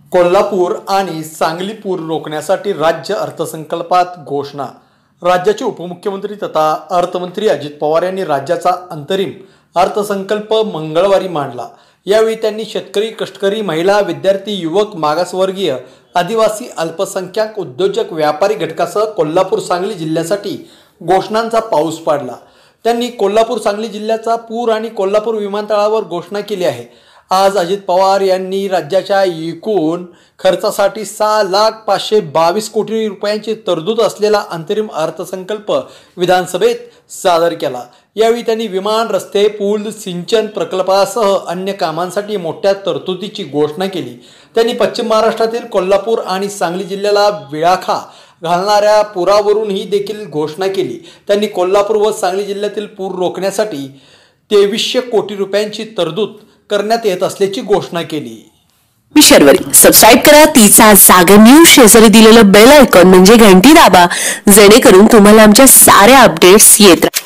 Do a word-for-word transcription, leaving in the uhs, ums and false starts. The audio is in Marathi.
कोल्हापूर आणि सांगली पूर रोखण्यासाठी राज्य अर्थसंकल्पात घोषणा। राज्याचे उपमुख्यमंत्री तथा अर्थमंत्री अजित पवार यांनी राज्याचा अंतरिम अर्थसंकल्प मंगळवारी मांडला। यावेळी त्यांनी शेतकरी, कष्टकरी, महिला, विद्यार्थी, युवक, मागासवर्गीय, आदिवासी, अल्पसंख्याक, उद्योजक, व्यापारी घटकासह कोल्हापूर सांगली जिल्ह्यासाठी घोषणांचा पाऊस पाडला। त्यांनी कोल्हापूर सांगली जिल्ह्याचा पूर आणि कोल्हापूर विमानतळावर घोषणा केली आहे। आज अजित पवार यांनी राज्याच्या एकूण खर्चासाठी सहा लाख पाचशे बावीस कोटी रुपयांची तरतूद असलेला अंतरिम अर्थसंकल्प विधानसभेत सादर केला। यावेळी त्यांनी विमान, रस्ते, पूल, सिंचन प्रकल्पासह अन्य कामांसाठी मोठ्या तरतुदीची घोषणा केली। त्यांनी पश्चिम महाराष्ट्रातील कोल्हापूर आणि सांगली जिल्ह्याला विळखा घालणाऱ्या पुरावरूनही देखील घोषणा केली। त्यांनी कोल्हापूर व सांगली जिल्ह्यातील पूर रोखण्यासाठी तेवीसशे कोटी रुपयांची तरतूद करण्यात येत असल्याची घोषणा केली। शर्वरी सबस्क्राइब करा तिचा जागर न्यूज, शेजारी दिलेलं बेल आयकॉन म्हणजे घंटी दाबा, जेणेकरून तुम्हाला आमच्या साऱ्या अपडेट्स येत